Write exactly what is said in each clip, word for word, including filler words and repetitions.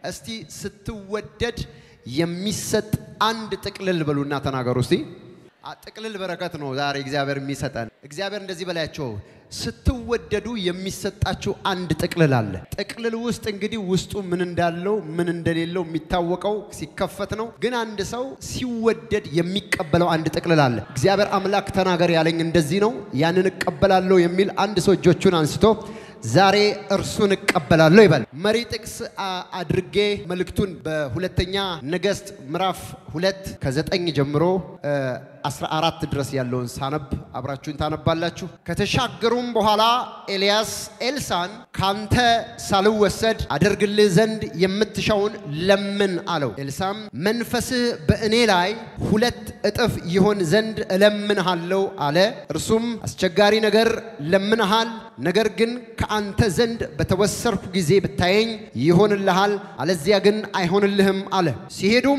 እስቲ ስትወደድ የሚሰጥ አንድ ጥቅልል በሉና ተናገሩ እስቲ ጥቅልል በረከት ነው ዛሬ እግዚአብሔር የሚሰጠን እግዚአብሔር እንደዚህ በላያቸው ስትወደዱ የሚሰጣችሁ አንድ ጥቅልል አለ ጥቅልል ውስጥ እንግዲህ ውስጡ ምን እንዳለው ምን እንደሌለው የሚታወቀው ሲከፈት ነው ግን አንድ ሰው ሲወደድ የሚቀበለው አንድ ጥቅልል አለ እግዚአብሔር አምላክ ተናገር ያለኝ እንደዚህ ነው ያንን እቀበላለሁ የሚል አንድ ሰው እጆቹን አንስቶ ዛሬ እርሱን እቀበላለሁ ይባል መሪ ጥቅስ አድርጌ መልእክቱን በሁለተኛ ነገሥት ምዕራፍ ሁለት ከዘጠኝ ጀምሮ አስራ አራት ድረስ ያለውን ሳነብ አብራችሁን ታነባላችሁ ከተሻገሩም በኋላ ኤልያስ ኤልሳን ካንተ ሳልወሰድ አደርግልህ ዘንድ የምትሻውን ለምን አለው ኤልሳም መንፈስህ በእኔ ላይ ሁለት እጥፍ ይሆን ዘንድ እለምንሃለሁ አለ እርሱም አስቸጋሪ ነገር ለምንሃል ነገር ግን ከአንተ ዘንድ በተወሰርኩ ጊዜ ብታየኝ ይሆንልሃል አለዚያ ግን አይሆንልህም አለ ሲሄዱም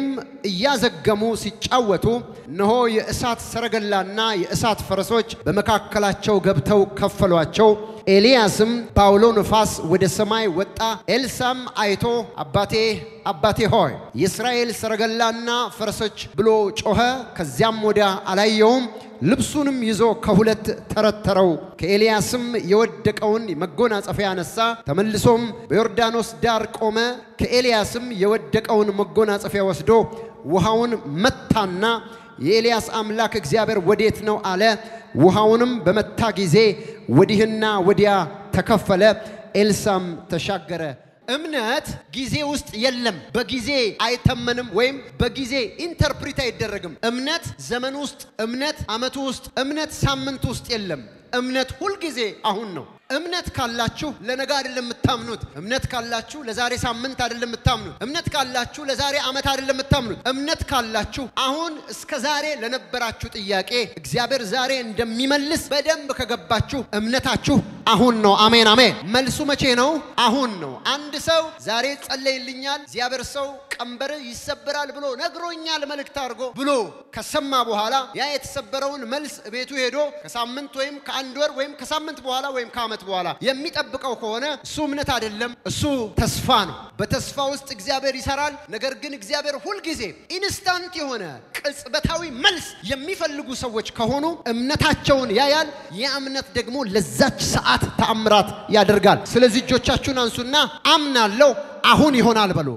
እያዘገሙ ሲጫወቱ እነሆ የእሳት ሰረገላና የእሳት ፈረሶች በመካከላቸው ገብተው ከፈሏቸው ኤልያስም ባውሎ ንፋስ ወደ ሰማይ ወጣ ኤልሳም አይቶ አባቴ አባቴ ሆይ የእስራኤል ሰረገላና ፈረሶች ብሎ ጮኸ ከዚያም ወዲያ አላየውም ልብሱንም ይዞ ከሁለት ተረተረው ከኤልያስም የወደቀውን መጎናጸፊያ አነሳ ተመልሶም በዮርዳኖስ ዳር ቆመ ከኤልያስም የወደቀውን መጎናጸፊያ ወስዶ ውሃውን መታና የኤልያስ አምላክ እግዚአብሔር ወዴት ነው አለ ውሃውንም በመታ ጊዜ ወዲህና ወዲያ ተከፈለ ኤልሳም ተሻገረ እምነት ጊዜ ውስጥ የለም በጊዜ አይተመንም ወይም በጊዜ ኢንተርፕሪት አይደረግም እምነት ዘመን ውስጥ እምነት አመት ውስጥ እምነት ሳምንት ውስጥ የለም እምነት ሁሉ ጊዜ አሁን ነው እምነት ካላችሁ ለነገ አይደለም የምታምኑት እምነት ካላችሁ ለዛሬ ሳምንት አይደለም የምታምኑት እምነት ካላችሁ ለዛሬ አመት አይደለም የምታምኑት እምነት ካላችሁ አሁን እስከ ዛሬ ለነበራችሁ ጥያቄ እግዚአብሔር ዛሬ እንደሚመልስ በደንብ ከገባችሁ እምነታችሁ አሁን ነው አሜን አሜን መልሱ መቼ ነው አሁን ነው አንድ ሰው ዛሬ ጸለይልኛል እግዚአብሔር ሰው ቀንበር ይሰበራል ብሎ ነግሮኛል መልእክት አድርጎ ብሎ ከሰማ በኋላ ያ የተሰበረውን መልስ ቤቱ ሄዶ ከሳምንት ወይም ከአንድ ወር ወይም ከሳምንት በኋላ ወይም ከአመት በኋላ የሚጠብቀው ከሆነ እሱ እምነት አይደለም እሱ ተስፋ ነው በተስፋ ውስጥ እግዚአብሔር ይሰራል ነገር ግን እግዚአብሔር ሁሉ ጊዜ ኢንስታንት የሆነ ቅጽበታዊ መልስ የሚፈልጉ ሰዎች ከሆኑ እምነታቸውን ያያል ያ እምነት ደግሞ ለዛች ሰዓት ተአምራት ያደርጋል ስለዚህ እጆቻችሁን አንሱና አምናለሁ አሁን ይሆናል በሉ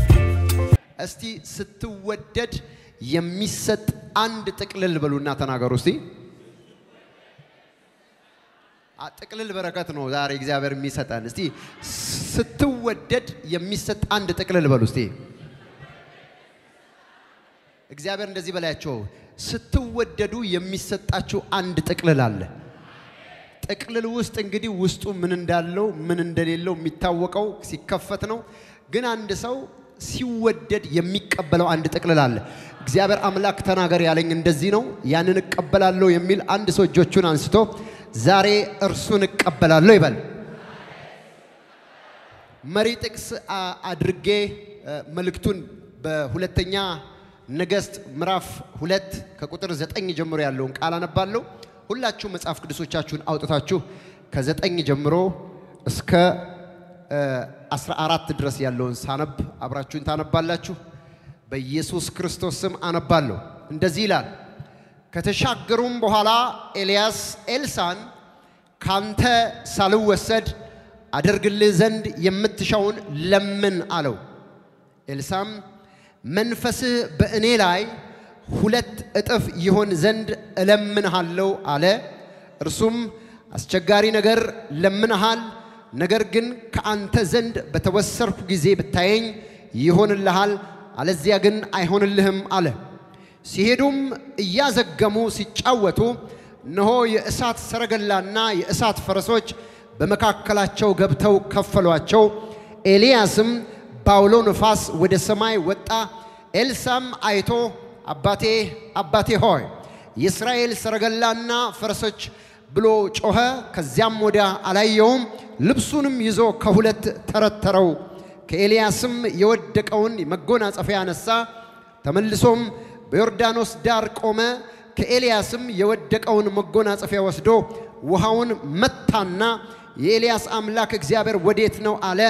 እስቲ ስትወደድ የሚሰጥ አንድ ጥቅልል በሉና ተናገሩ እስቲ ጥቅልል በረከት ነው ዛሬ እግዚአብሔር የሚሰጠን እስቲ ስትወደድ የሚሰጥ አንድ ጥቅልል በሉ እስቲ እግዚአብሔር እንደዚህ በላያቸው ስትወደዱ የሚሰጣችሁ አንድ ጥቅልል አለ ጥቅልል ውስጥ እንግዲህ ውስጡ ምን እንዳለው ምን እንደሌለው የሚታወቀው ሲከፈት ነው ግን አንድ ሰው ሲወደድ የሚቀበለው አንድ ጥቅልል አለ እግዚአብሔር አምላክ ተናገር ያለኝ እንደዚህ ነው ያንን እቀበላለሁ የሚል አንድ ሰው እጆቹን አንስቶ ዛሬ እርሱን እቀበላለሁ ይባል መሪ ጥቅስ አድርጌ መልእክቱን በሁለተኛ ነገሥት ምዕራፍ ሁለት ከቁጥር ዘጠኝ ጀምሮ ያለውን ቃል አነባለሁ ሁላችሁ መጽሐፍ ቅዱሶቻችሁን አውጥታችሁ ከዘጠኝ ጀምሮ እስከ አስራ አራት ድረስ ያለውን ሳነብ አብራችሁን ታነባላችሁ በኢየሱስ ክርስቶስ ስም አነባለሁ እንደዚህ ይላል ከተሻገሩም በኋላ ኤልያስ ኤልሳን ካንተ ሳልወሰድ አደርግልህ ዘንድ የምትሻውን ለምን አለው ኤልሳም መንፈስህ በእኔ ላይ ሁለት እጥፍ ይሆን ዘንድ እለምንሃለሁ አለ እርሱም አስቸጋሪ ነገር ለምንሃል ነገር ግን ከአንተ ዘንድ በተወሰርኩ ጊዜ ብታየኝ ይሆንልሃል አለዚያ ግን አይሆንልህም አለ ሲሄዱም እያዘገሙ ሲጫወቱ እነሆ የእሳት ሰረገላና የእሳት ፈረሶች በመካከላቸው ገብተው ከፈሏቸው ኤልያስም ባውሎ ንፋስ ወደ ሰማይ ወጣ ኤልሳም አይቶ አባቴ አባቴ ሆይ የእስራኤል ሰረገላና ፈረሶች ብሎ ጮኸ ከዚያም ወዲያ አላየውም ልብሱንም ይዞ ከሁለት ተረተረው ከኤልያስም የወደቀውን መጎናጸፊያ አነሳ ተመልሶም በዮርዳኖስ ዳር ቆመ ከኤልያስም የወደቀውን መጎናጸፊያ ወስዶ ውሃውን መታና የኤልያስ አምላክ እግዚአብሔር ወዴት ነው አለ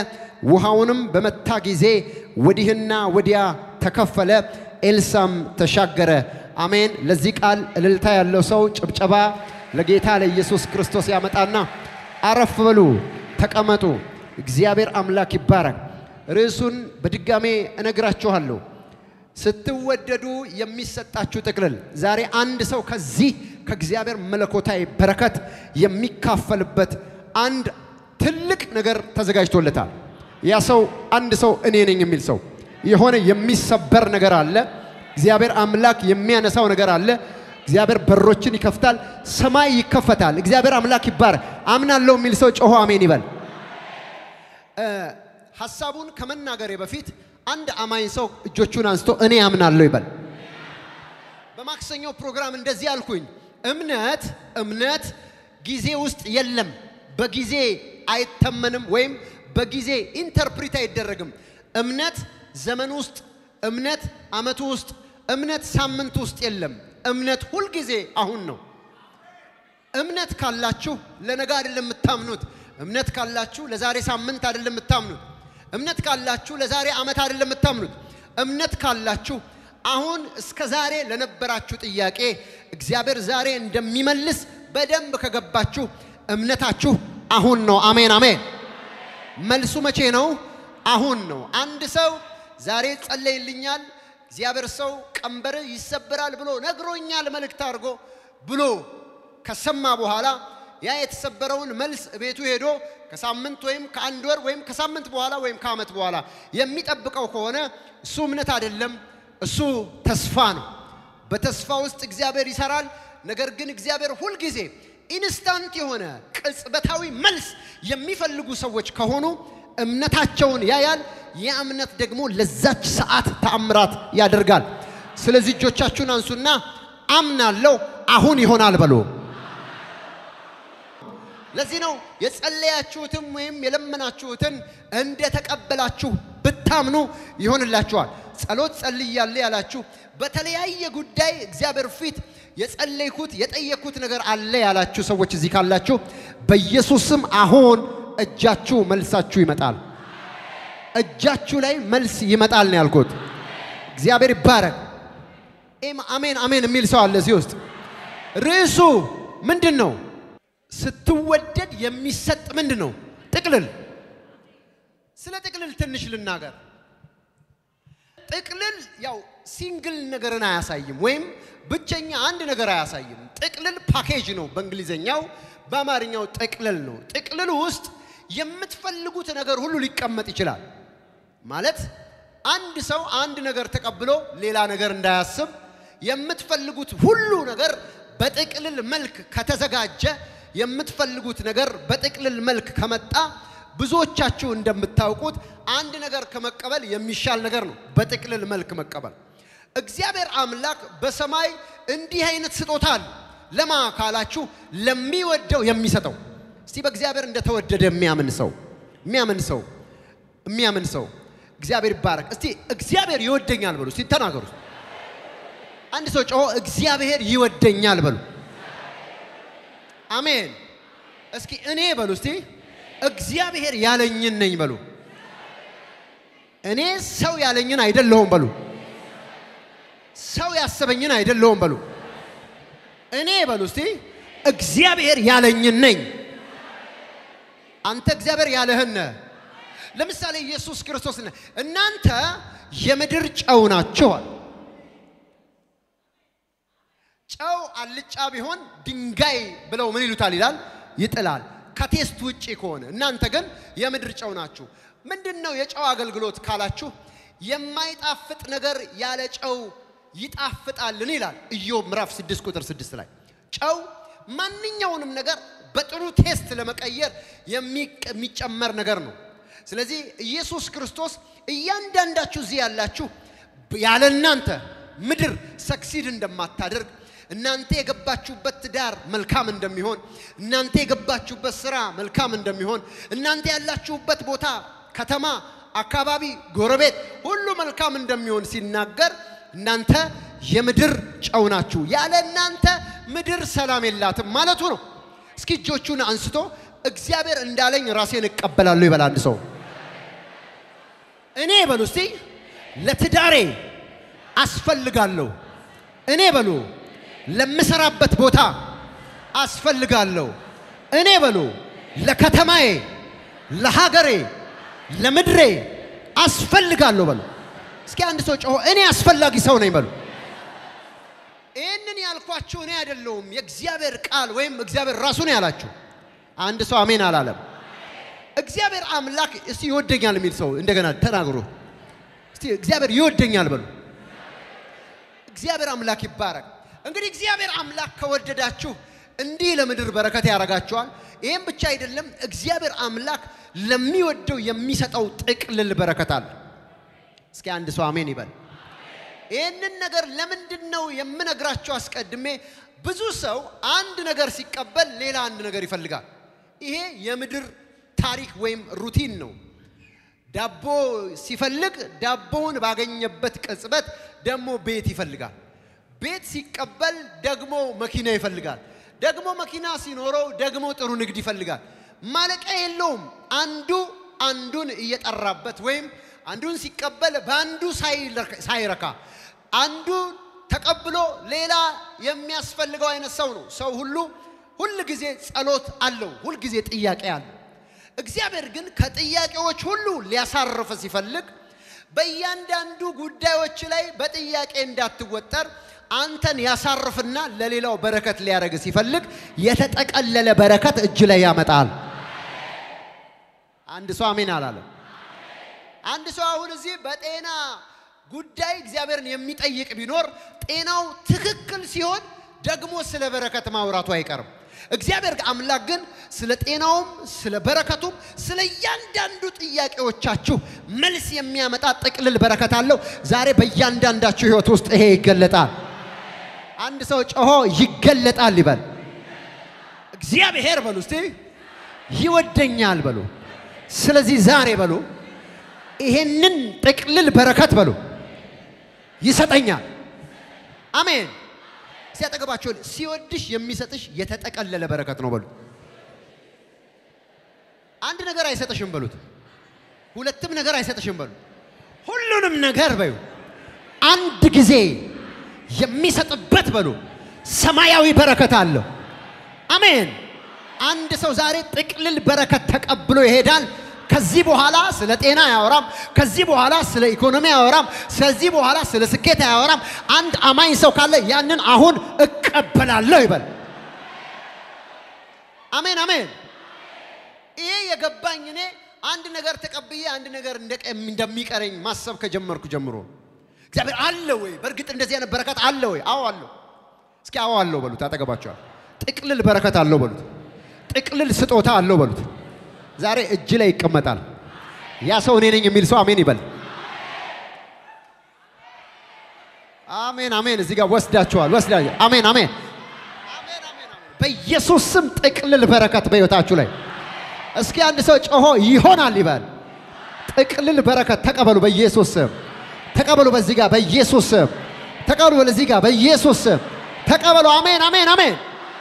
ውሃውንም በመታ ጊዜ ወዲህና ወዲያ ተከፈለ ኤልሳም ተሻገረ አሜን ለዚህ ቃል እልልታ ያለው ሰው ጭብጨባ ለጌታ ለኢየሱስ ክርስቶስ ያመጣና አረፍ በሉ ተቀመጡ እግዚአብሔር አምላክ ይባረክ ርዕሱን በድጋሜ እነግራችኋለሁ ስትወደዱ የሚሰጣችሁ ጥቅልል ዛሬ አንድ ሰው ከዚህ ከእግዚአብሔር መለኮታዊ በረከት የሚካፈልበት አንድ ትልቅ ነገር ተዘጋጅቶለታል ያ ሰው አንድ ሰው እኔ ነኝ የሚል ሰው የሆነ የሚሰበር ነገር አለ እግዚአብሔር አምላክ የሚያነሳው ነገር አለ እግዚአብሔር በሮችን ይከፍታል ሰማይ ይከፈታል እግዚአብሔር አምላክ ይባረክ አምናለሁ የሚል ሰው ጮሆ አሜን ይበል ሐሳቡን ከመናገሬ በፊት አንድ አማኝ ሰው እጆቹን አንስቶ እኔ አምናለሁ ይበል በማክሰኞው ፕሮግራም እንደዚህ አልኩኝ እምነት እምነት ጊዜ ውስጥ የለም በጊዜ አይተመንም ወይም በጊዜ ኢንተርፕሪት አይደረግም እምነት ዘመን ውስጥ እምነት አመቱ ውስጥ እምነት ሳምንት ውስጥ የለም እምነት ሁሉ ጊዜ አሁን ነው እምነት ካላችሁ ለነገ አይደለም የምታምኑት እምነት ካላችሁ ለዛሬ ሳምንት አይደለም የምታምኑት እምነት ካላችሁ ለዛሬ አመት አይደለም የምታምኑት እምነት ካላችሁ አሁን እስከ ዛሬ ለነበራችሁ ጥያቄ እግዚአብሔር ዛሬ እንደሚመልስ በደንብ ከገባችሁ እምነታችሁ አሁን ነው አሜን አሜን መልሱ መቼ ነው አሁን ነው አንድ ሰው ዛሬ ጸለይልኛል እግዚአብሔር ሰው ቀንበር ይሰበራል ብሎ ነግሮኛል መልእክት አድርጎ ብሎ ከሰማ በኋላ ያ የተሰበረውን መልስ ቤቱ ሄዶ ከሳምንት ወይም ከአንድ ወር ወይም ከሳምንት በኋላ ወይም ከአመት በኋላ የሚጠብቀው ከሆነ እሱ እምነት አይደለም እሱ ተስፋ ነው በተስፋ ውስጥ እግዚአብሔር ይሰራል ነገር ግን እግዚአብሔር ሁሉ ጊዜ ኢንስታንት የሆነ ቅጽበታዊ መልስ የሚፈልጉ ሰዎች ከሆኑ እምነታቸውን ያያል ያ እምነት ደግሞ ለዛች ሰዓት ተአምራት ያደርጋል ስለዚህ እጆቻችሁን አንሱና አምናለሁ አሁን ይሆናል በሉ ለዚህ ነው የጸለያችሁትም ወይም የለመናችሁትን እንደ ተቀበላችሁ ብታምኑ ይሆንላችኋል ጸሎት ጸልያለሁ ያላችሁ በተለያየ ጉዳይ እግዚአብሔር ፊት የጸለይኩት የጠየኩት ነገር አለ ያላችሁ ሰዎች እዚህ ካላችሁ በኢየሱስም አሁን እጃችሁ መልሳችሁ ይመጣል እጃችሁ ላይ መልስ ይመጣል ነው ያልኩት እግዚአብሔር ይባረክ አሜን አሜን የሚል ሰው አለ እዚህ ውስጥ ርዕሱ ምንድነው ስትወደድ የሚሰጥ ምንድነው ጥቅልል ስለ ጥቅልል ትንሽ ልናገር ጥቅልል ያው ሲንግል ነገርን አያሳይም ወይም ብቸኛ አንድ ነገር አያሳይም ጥቅልል ፓኬጅ ነው በእንግሊዘኛው በአማርኛው ጥቅልል ነው ጥቅልሉ ውስጥ የምትፈልጉት ነገር ሁሉ ሊቀመጥ ይችላል ማለት አንድ ሰው አንድ ነገር ተቀብሎ ሌላ ነገር እንዳያስብ የምትፈልጉት ሁሉ ነገር በጥቅልል መልክ ከተዘጋጀ የምትፈልጉት ነገር በጥቅልል መልክ ከመጣ ብዙዎቻችሁ እንደምታውቁት አንድ ነገር ከመቀበል የሚሻል ነገር ነው በጥቅልል መልክ መቀበል እግዚአብሔር አምላክ በሰማይ እንዲህ አይነት ስጦታ አለ ለማ ካላችሁ ለሚወደው የሚሰጠው እስቲ በእግዚአብሔር እንደተወደደ የሚያምን ሰው የሚያምን ሰው የሚያምን ሰው እግዚአብሔር ይባረክ እስቲ እግዚአብሔር ይወደኛል በሉ እስቲ ተናገሩ አንድ ሰው ጮሆ እግዚአብሔር ይወደኛል በሉ አሜን እስኪ እኔ በሉ እስቲ እግዚአብሔር ያለኝን ነኝ በሉ እኔ ሰው ያለኝን አይደለሁም በሉ ሰው ያሰበኝን አይደለሁም በሉ እኔ በሉ እስቲ እግዚአብሔር ያለኝን ነኝ አንተ እግዚአብሔር ያለህን ለምሳሌ ኢየሱስ ክርስቶስ እናንተ የምድር ጨው ናችሁ ጨው አልጫ ቢሆን ድንጋይ ብለው ምን ይሉታል ይላል ይጥላል ከቴስት ውጪ ከሆነ እናንተ ግን የምድር ጨው ናችሁ ምንድነው የጨው አገልግሎት ካላችሁ የማይጣፍጥ ነገር ያለ ጨው ይጣፍጣልን ይላል ኢዮብ ምዕራፍ ስድስት ቁጥር ስድስት ላይ ጨው ማንኛውንም ነገር በጥሩ ቴስት ለመቀየር የሚጨመር ነገር ነው ስለዚህ ኢየሱስ ክርስቶስ እያንዳንዳችሁ እዚህ ያላችሁ ያለ እናንተ ምድር ሰክሲድ እንደማታደርግ እናንተ የገባችሁበት ትዳር መልካም እንደሚሆን እናንተ የገባችሁበት ስራ መልካም እንደሚሆን እናንተ ያላችሁበት ቦታ ከተማ አካባቢ ጎረቤት ሁሉ መልካም እንደሚሆን ሲናገር እናንተ የምድር ጨው ናችሁ ያለ እናንተ ምድር ሰላም የላትም ማለቱ ነው እስኪ እጆቹን አንስቶ እግዚአብሔር እንዳለኝ ራሴን እቀበላለሁ ይበል አንድ ሰው እኔ በሉ እስቲ ለትዳሬ አስፈልጋለሁ እኔ በሉ ለምሰራበት ቦታ አስፈልጋለሁ እኔ በሉ ለከተማዬ ለሀገሬ ለምድሬ አስፈልጋለሁ በሉ እስኪ አንድ ሰው ጮሆ እኔ አስፈልጋጊ ሰው ነኝ በሉ እነን ያልኳችሁ እኔ አይደለሁም የእግዚአብሔር ቃል ወይም እግዚአብሔር ራሱ ነው ያላችሁ አንድ ሰው አሜን አላለም እግዚአብሔር አምላክ እስቲ ይወደኛል የሚል ሰው እንደገና ተናግሩ እስቲ እግዚአብሔር ይወደኛል በሉ እግዚአብሔር አምላክ ይባረክ እንግዲህ እግዚአብሔር አምላክ ከወደዳችሁ እንዲህ ለምድር በረከት ያረጋችኋል ይሄን ብቻ አይደለም እግዚአብሔር አምላክ ለሚወደው የሚሰጠው ጥቅልል በረከት አለ እስኪ አንድ ሰው አሜን ይበል ይሄንን ነገር ለምንድነው የምነግራችሁ አስቀድሜ ብዙ ሰው አንድ ነገር ሲቀበል ሌላ አንድ ነገር ይፈልጋል ይሄ የምድር ታሪክ ወይም ሩቲን ነው ዳቦ ሲፈልግ ዳቦውን ባገኘበት ቅጽበት ደሞ ቤት ይፈልጋል ቤት ሲቀበል ደግሞ መኪና ይፈልጋል ደግሞ መኪና ሲኖረው ደግሞ ጥሩ ንግድ ይፈልጋል ማለቂያ የለውም አንዱ አንዱን እየጠራበት ወይም አንዱን ሲቀበል ባንዱ ሳይረካ አንዱ ተቀብሎ ሌላ የሚያስፈልገው አይነት ሰው ነው ሰው ሁሉ ሁሉ ጊዜ ጸሎት አለው ሁሉ ጊዜ ጥያቄ አለው እግዚአብሔር ግን ከጥያቄዎች ሁሉ ሊያሳርፍ ሲፈልግ በእያንዳንዱ ጉዳዮች ላይ በጥያቄ እንዳትወጠር አንተን ያሳርፍና ለሌላው በረከት ሊያረግ ሲፈልግ የተጠቀለለ በረከት እጅ ላይ ያመጣል አንድ ሰው አሜን አላለ አንድ ሰው አሁን እዚህ በጤና ጉዳይ እግዚአብሔርን የሚጠይቅ ቢኖር ጤናው ትክክል ሲሆን ደግሞ ስለ በረከት ማውራቱ አይቀርም እግዚአብሔር አምላክ ግን ስለ ጤናውም ስለ በረከቱም ስለ ያንዳንዱ ጥያቄዎቻችሁ መልስ የሚያመጣ ጥቅልል በረከት አለው ዛሬ በእያንዳንዳችሁ ህይወት ውስጥ ይሄ ይገለጣል አንድ ሰው ጮሆ ይገለጣል ይበል እግዚአብሔር በሉ እስቲ ይወደኛል በሉ ስለዚህ ዛሬ በሉ ይሄንን ጥቅልል በረከት በሉ ይሰጠኛል አሜን ሲያጠገባችሁ ሲወድሽ የሚሰጥሽ የተጠቀለለ በረከት ነው በሉ አንድ ነገር አይሰጥሽም በሉት ሁለትም ነገር አይሰጥሽም በሉ ሁሉንም ነገር በዩ አንድ ጊዜ የሚሰጥበት በሉ ሰማያዊ በረከት አለው አሜን አንድ ሰው ዛሬ ጥቅልል በረከት ተቀብሎ ይሄዳል ከዚህ በኋላ ስለ ጤና ያወራም ከዚህ በኋላ ስለ ኢኮኖሚ ያወራም ከዚህ በኋላ ስለ ስኬት ያወራም አንድ አማኝ ሰው ካለ ያንን አሁን እቀበላለሁ ይበል አሜን አሜን ይሄ የገባኝ እኔ አንድ ነገር ተቀብዬ አንድ ነገር እንደሚቀረኝ ማሰብ ከጀመርኩ ጀምሮ እግዚአብሔር አለ ወይ በርግጥ እንደዚህ አይነት በረከት አለ ወይ አዎ አለ እስኪ አዎ አለ በሉት አጠገባችሁ ጥቅልል በረከት አለው በሉት ጥቅልል ስጦታ አለው በሉት ዛሬ እጅ ላይ ይቀመጣል ያ ሰው እኔ ነኝ የሚል ሰው አሜን ይበል አሜን አሜን እዚህ ጋር ወስዳችኋል ወስዳችሁ አሜን አሜን አሜን አሜን በኢየሱስ ስም ጥቅልል በረከት በህይወታችሁ ላይ እስኪ አንድ ሰው ጮሆ ይሆናል ይበል ጥቅልል በረከት ተቀበሉ በኢየሱስ ስም ተቀበሉ በዚህ ጋር በኢየሱስ ስም ተቀበሉ በዚህ ጋር በኢየሱስ ስም ተቀበሉ አሜን አሜን አሜን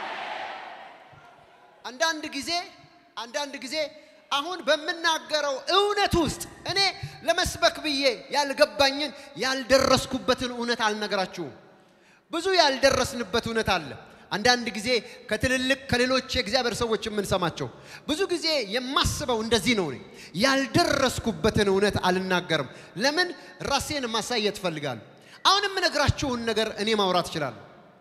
አንዳንድ ጊዜ አንዳንድ ጊዜ አሁን በመናገረው እውነት ውስጥ እኔ ለመስበክ ብዬ ያልገባኝን ያልደረስኩበትን እውነት አልነግራችሁም ብዙ ያልደረስንበት እውነት አለ አንዳንድ ጊዜ ከትልልቅ ከሌሎች የእግዚአብሔር ሰዎች የምንሰማቸው ብዙ ጊዜ የማስበው እንደዚህ ነው ያልደረስኩበትን እውነት አልናገርም ለምን ራሴን ማሳየት ፈልጋለሁ አሁን የምነግራችሁን ነገር እኔ ማውራት ይችላል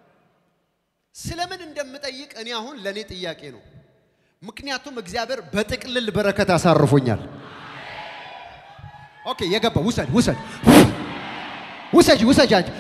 ስለምን እንደምጠይቅ እኔ አሁን ለኔ ጥያቄ ነው ምክንያቱም እግዚአብሔር በጥቅልል በረከት አሳርፎኛል ኦኬ የገባ ውሰድ ውሰድ ውሰጂ ውሰጂ አንቺ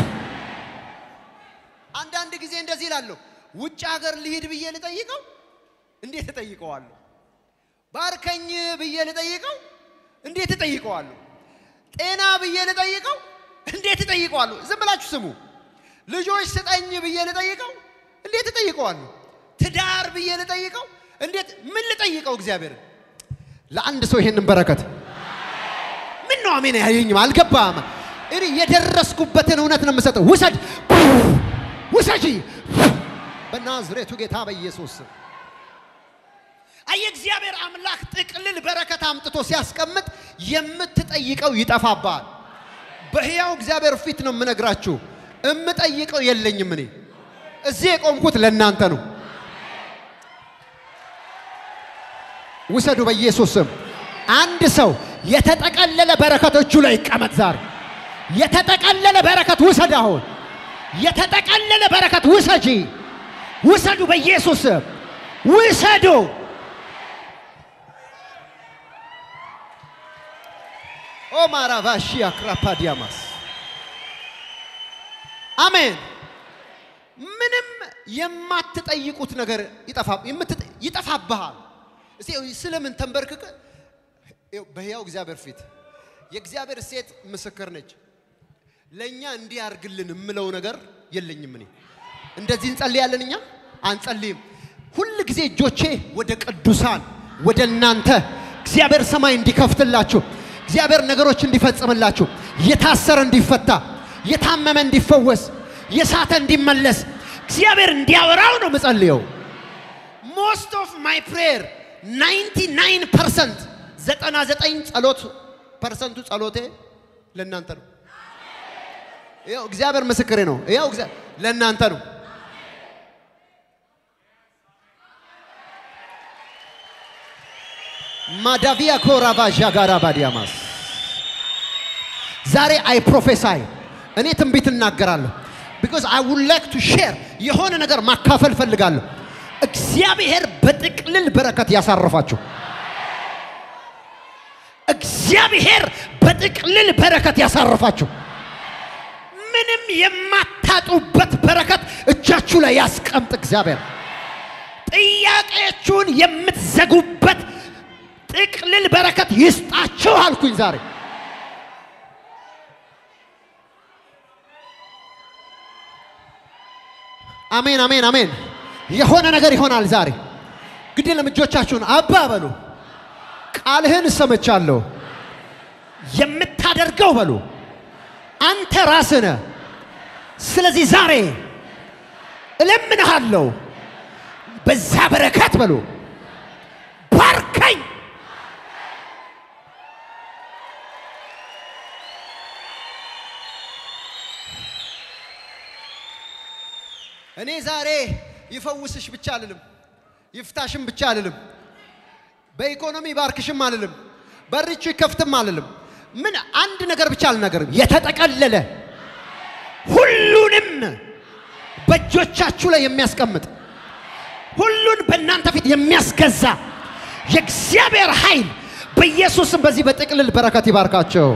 አንዳንድ ጊዜ እንደዚህ ይላል ውጭ ሀገር ልሂድ ብዬ ልጠይቀው እንዴት ተጠይቀዋለሁ ባርከኝ ብዬ ልጠይቀው እንዴት ተጠይቀዋለሁ ጤና ብዬ ልጠይቀው እንዴት ተጠይቀዋለሁ ዝም ብላችሁ ስሙ ልጆች ስጠኝ ብዬ ልጠይቀው እንዴት ተጠይቀዋለሁ ትዳር ብዬ ልጠይቀው እንዴት ምን ልጠይቀው እግዚአብሔር ለአንድ ሰው ይሄንን በረከት ምን ነው አሜን ያየኝም አልገባም እኔ የደረስኩበትን እውነት ነው የምሰጠው ውሰድ ውሰጂ በናዝሬቱ ጌታ በኢየሱስ አይ እግዚአብሔር አምላክ ጥቅልል በረከት አምጥቶ ሲያስቀምጥ የምትጠይቀው ይጠፋባል በሕያው እግዚአብሔር ፊት ነው የምነግራችሁ እምጠይቀው የለኝም እኔ እዚህ የቆምኩት ለእናንተ ነው ውሰዱ በኢየሱስ ስም አንድ ሰው የተጠቀለለ በረከቶቹ ላይ ይቀመጥ ዛሬ የተጠቀለለ በረከት ውሰድ አሁን የተጠቀለለ በረከት ውሰጂ ውሰዱ በኢየሱስ ስም ውሰዱ ኦ ማራቫሺ አክራፓዲያማስ አሜን ምንም የማትጠይቁት ነገር ይጠፋ ይጠፋብሃል እስቲ ስለምን ተንበርክከ በሕያው እግዚአብሔር ፊት የእግዚአብሔር ሴት ምስክር ነች ለኛ እንዲያርግልን ምለው ነገር የለኝም እኔ እንደዚህ እንጸልያለን እኛ አንጸልይም ሁሉ ጊዜ እጆቼ ወደ ቅዱሳን ወደ እናንተ እግዚአብሔር ሰማይ እንዲከፍትላችሁ እግዚአብሔር ነገሮች እንዲፈጽምላችሁ የታሰረ እንዲፈታ የታመመ እንዲፈወስ የሳተ እንዲመለስ እግዚአብሔር እንዲያወራው ነው መጸልየው most of my prayer ninety-nine percent ዘጠና ዘጠኝ ጸሎት ፐርሰንቱ ጸሎቴ ለእናንተ ነው ያው እግዚአብሔር ምስክሬ ነው ያው እግዚአብሔር ለእናንተ ነው ማዳቪያ ኮራቫጃ ጋራባዲያማስ ዛሬ አይ ፕሮፌሳይ እኔ ትንቢት እናገራለሁ because I would like to share የሆነ ነገር ማካፈል ፈልጋለሁ እግዚአብሔር በጥቅልል በረከት ያሳርፋችሁ እግዚአብሔር በጥቅልል በረከት ያሳርፋችሁ ምንም የማታጡበት በረከት እጃችሁ ላይ ያስቀምጥ እግዚአብሔር ጥያቄያችሁን የምትዘጉበት ጥቅልል በረከት ይስጣችሁ አልኩኝ ዛሬ አሜን አሜን አሜን የሆነ ነገር ይሆናል ዛሬ ግዴ ለምጆቻችሁን አባ በሉ ቃልህን ሰምቻለሁ የምታደርገው በሉ አንተ ራስህ ነህ ስለዚህ ዛሬ እለምንሃለሁ በዛ በረከት በሉ ባርከኝ እኔ ዛሬ ይፈውስሽ ብቻ አይደለም ይፍታሽም ብቻ አይደለም በኢኮኖሚ ባርክሽም አይደለም በርቹ ይከፍትም አይደለም ምን አንድ ነገር ብቻ አልነገርም የተጠቀለለ ሁሉንም በእጆቻችሁ ላይ የሚያስቀምጥ ሁሉን በእናንተ ፊት የሚያስገዛ የእግዚአብሔር ኃይል በኢየሱስም በዚህ በጥቅልል በረከት ይባርካቸው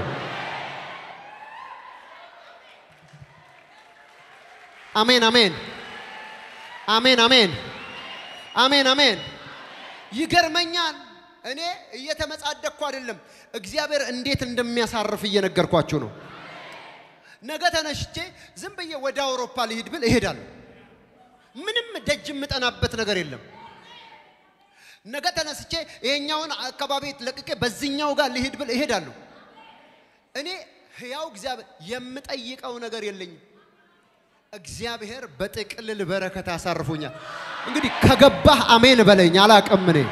አሜን አሜን አሜን አሜን አሜን አሜን ይገርመኛል እኔ እየተመጻደቅኩ አይደለም እግዚአብሔር እንዴት እንደሚያሳርፍ እየነገርኳችሁ ነው ነገ ተነሽቼ ዝም ብዬ ወደ አውሮፓ ልሂድ ብል እሄዳለሁ ምንም ደጅ ምጠናበት ነገር የለም ነገ ተነስቼ ይሄኛውን አካባቢ ለቅቄ በዚህኛው ጋር ልሂድ ብል እሄዳለሁ እኔ ሕያው እግዚአብሔር የምጠይቀው ነገር የለኝም እግዚአብሔር በጥቅልል በረከት ያሳርፉኛል እንግዲህ ከገባህ አሜን በለኝ አላቀም ነኝ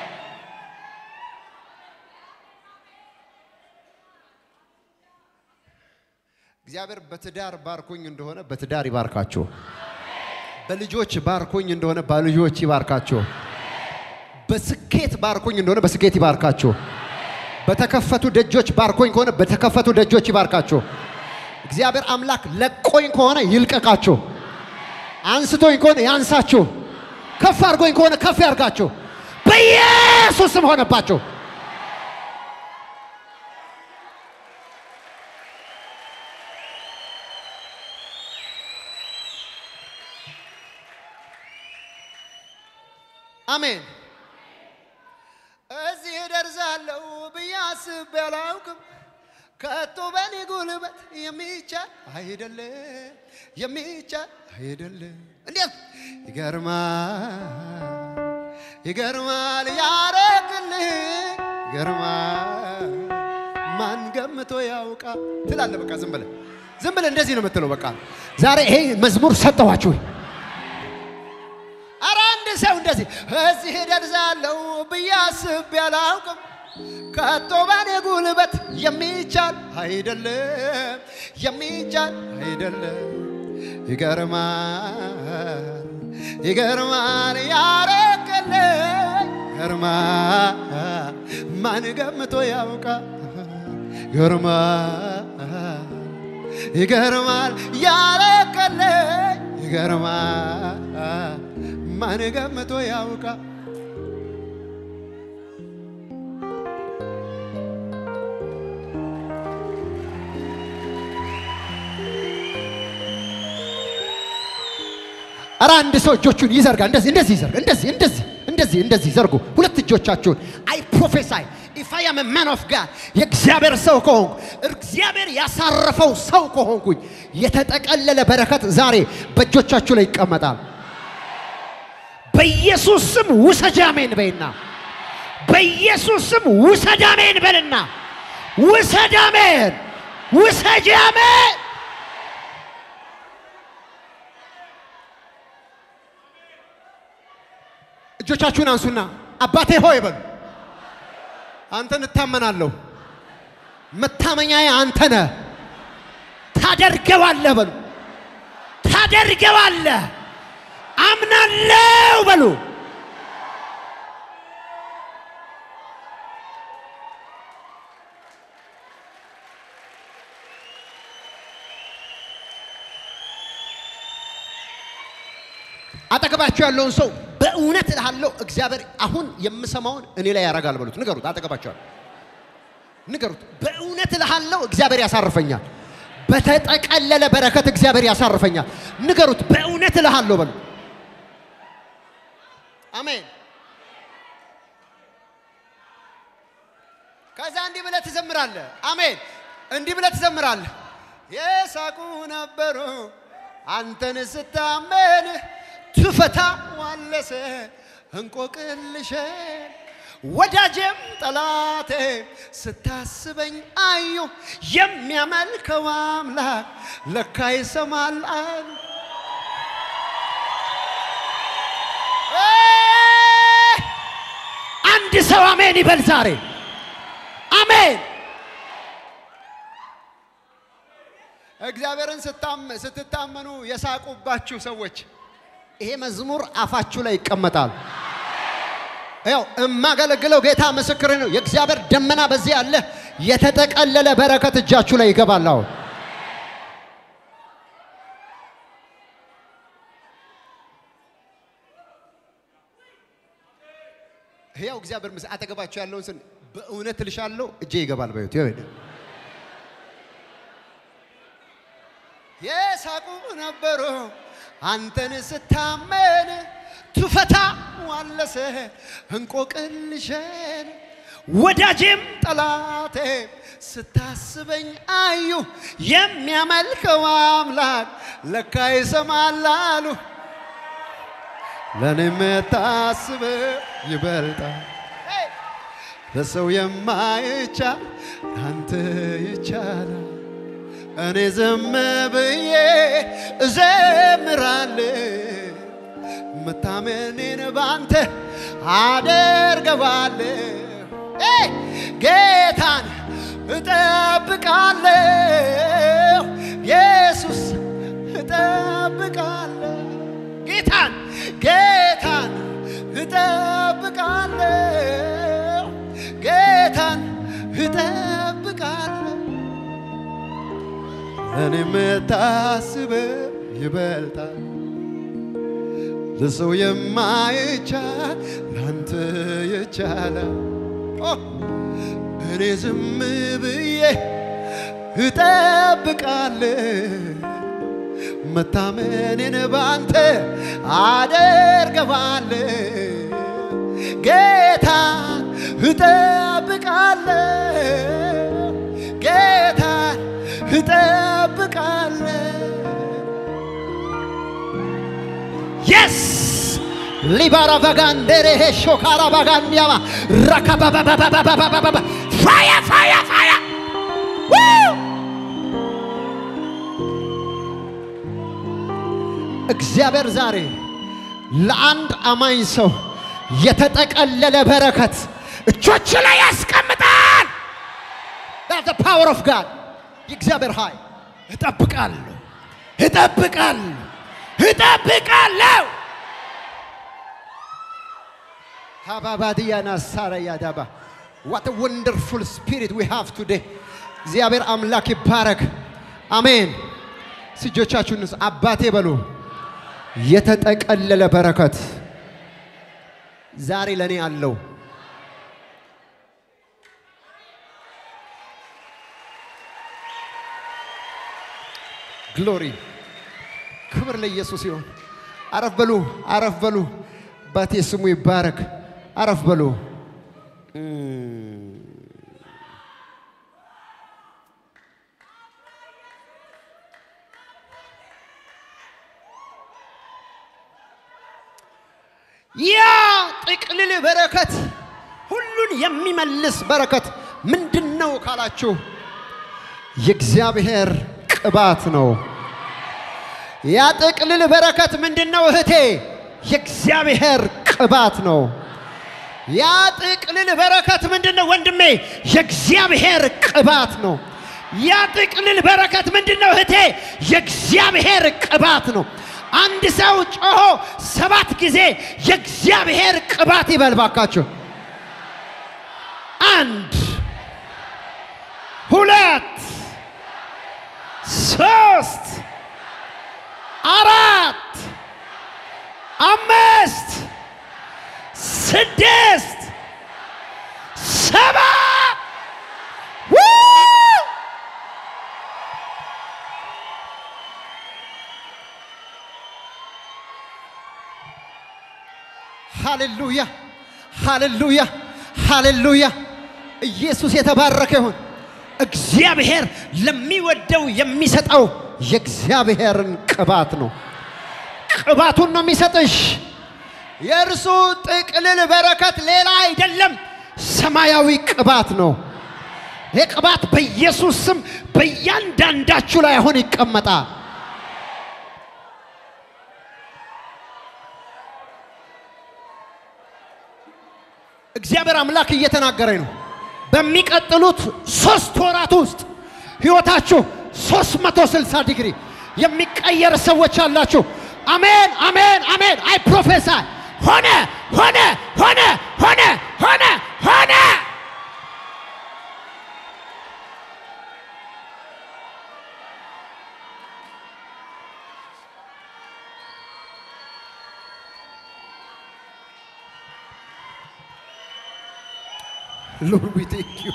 እግዚአብሔር በትዳር ባርኮኝ እንደሆነ በትዳር ይባርካችሁ በልጆች ባርኮኝ እንደሆነ በልጆች ይባርካችሁ በስኬት ባርኮኝ እንደሆነ በስኬት ይባርካችሁ በተከፈቱ ደጆች ባርኮኝ ከሆነ በተከፈቱ ደጆች ይባርካችሁ እግዚአብሔር አምላክ ለቆኝ ከሆነ ይልቀቃችሁ አንስቶኝ ከሆነ ያንሳችሁ ከፍ አርጎኝ ከሆነ ከፍ ያርጋችሁ በኢየሱስም ሆነባችሁ አሜን እዚህ ደርዛለሁ በያስብ ያላውቅም ከቶ በኔ ጉልበት የሚቻል አይደለም የሚቻል አይደለም እንዴት ይገርማል ይገርማል ያረክልህ ይገርማል ማን ገምቶ ያውቃል ትላለህ በቃ ዝም ብለህ ዝም ብለህ እንደዚህ ነው የምትለው በቃ ዛሬ ይሄ መዝሙር ሰጠዋችሁ አራ አንድ ሰው እንደዚህ እዚህ ደርዛለሁ በያስብ ያላውቅም ከቶ በኔ ጉልበት የሚቻል አይደለም የሚቻል አይደለም ይገርማል ይገርማል ያረከልኝ ይገርማል ማን ገምቶ ያውቃል ይገርማል ይገርማል ያረከልኝ ይገርማል ማን ገምቶ ያውቃል አራ አንድ ሰው እጆቹን ይዘርጋ እንደዚህ እንደዚህ ይዘርጋ እንደዚህ እንደዚህ እንደዚህ እንደዚህ ዘርጉ ሁለት እጆቻችሁን I prophesy if I am a man of God የእግዚአብሔር ሰው ከሆንኩ እግዚአብሔር ያሳረፈው ሰው ከሆንኩኝ የተጠቀለለ በረከት ዛሬ በእጆቻችሁ ላይ ይቀመጣል በኢየሱስ ስም ውሰድ አሜን በይና በኢየሱስ ስም ውሰድ አሜን በልና ውሰድ አሜን ውሰድ አሜን እጆቻችሁን አንሱና አባቴ ሆይ በሉ አንተን እታመናለሁ መታመኛዬ አንተ ነህ ታደርገዋለህ በሉ ታደርገዋለህ አምናለሁ በሉ አጠገባችሁ ያለውን ሰው በእውነት እልሃለሁ እግዚአብሔር አሁን የምሰማውን እኔ ላይ ያረጋል በሉት ንገሩት አጠገባችሁ ንገሩት በእውነት እልሃለሁ እግዚአብሔር ያሳርፈኛል በተጠቀለለ በረከት እግዚአብሔር ያሳርፈኛል ንገሩት በእውነት እልሃለሁ በሉ አሜን ከዛ እንዲህ ብለህ ትዘምራለህ አሜን እንዲህ ብለህ ትዘምራለህ የሳቁ ነበሩ አንተን ስታመን ትፈታ ዋለሰ እንቆቅልሽ ወዳጄም ጠላቴ ስታስበኝ አዩ የሚያመልከው አምላክ ለካ ይሰማል አሉ አንድ ሰው አሜን ይበል ዛሬ አሜን እግዚአብሔርን ስትታመኑ የሳቁባችሁ ሰዎች ይሄ መዝሙር አፋችሁ ላይ ይቀመጣል ያው እማገለግለው ጌታ ምስክር ነው የእግዚአብሔር ደመና በዚህ ያለ የተጠቀለለ በረከት እጃችሁ ላይ ይገባል አሁን ያው እግዚአብሔር ምስ አጠገባችሁ ያለውን ስን በእውነት ልሻለው እጄ ይገባል ባዩት ይወድ የሳቁ ነበሩ አንተን ስታመን ትፈታ ዋለሰ እንቆቅልሽን ወዳጄም ጠላቴ ስታስበኝ አዩ የሚያመልከው አምላክ ለካ ይሰማል አሉ ለኔ መታስበ ይበልጣል ለሰው የማይቻል አንተ ይቻላል እኔ ዝም ብዬ እዘምራለሁ መታመኔን ባንተ አደርገዋለሁ ጌታን እጠብቃለሁ ኢየሱስ እጠብቃለሁ ጌታን ጌታን እጠብቃለሁ ጌታን እጠብቃለሁ እኔ መታስበ ይበልጣል ለሰው የማይቻል ላንተ ይቻላል እኔ ዝም ብዬ እጠብቃለሁ መታመኔን ባንተ አደርገዋለሁ ጌታን እጠብቃለሁ ጌታን እጠብቃለሁ yes libara vagandere shokara vagandiama rakabababababababa fire fire fire woo እግዚአብሔር ዛሬ ለአንድ አማኝ ሰው የተጠቀለለ በረከት እጆች ላይ ያስቀምጣል። That's the power of God. የእግዚአብሔር ኃይል እጠብቃለሁ እጠብቃለሁ እጠብቃለሁ Hababadiana Sarayadaba. What a wonderful spirit we have today. እግዚአብሔር አምላክ ይባረክ አሜን ሲጆቻችሁንስ አባቴ በሉ የተጠቀለለ በረከት ዛሬ ለኔ አለው ግሎሪ ክብር ለኢየሱስ ይሁን አረፍ በሉ አረፍ በሉ ባቴ ስሙ ይባረክ አረፍ በሉ ያ ጥቅልል በረከት ሁሉን የሚመልስ በረከት ምንድነው ካላችሁ የእግዚአብሔር ቅባት ነው ያ ጥቅልል በረከት ምንድነው እህቴ የእግዚአብሔር ቅባት ነው ያ ጥቅልል በረከት ምንድነው ወንድሜ የእግዚአብሔር ቅባት ነው ያ ጥቅልል በረከት ምንድነው እህቴ የእግዚአብሔር ቅባት ነው አንድ ሰው ጮሆ ሰባት ጊዜ የእግዚአብሔር ቅባት ይበልባካችሁ አንድ ሁለት ሶስት አራት አምስት ስድስት ሰባት ሃሌሉያ ሃሌሉያ ሃሌሉያ ኢየሱስ የተባረከ ይሁን እግዚአብሔር ለሚወደው የሚሰጠው የእግዚአብሔርን ቅባት ነው ቅባቱን ነው የሚሰጥሽ የእርሱ ጥቅልል በረከት ሌላ አይደለም ሰማያዊ ቅባት ነው የቅባት በኢየሱስ ስም በእያንዳንዳችሁ ላይ አሁን ይቀመጣል እግዚአብሔር አምላክ እየተናገረኝ ነው በሚቀጥሉት ሶስት ወራት ውስጥ ህይወታችሁ ሶስት መቶ ስልሳ ዲግሪ የሚቀየር ሰዎች አላችሁ አሜን አሜን አሜን አይ ፕሮፌሳይ ሆነ ሆነ ሆነ ሆነ ሆነ ሆነ Lord, we thank you.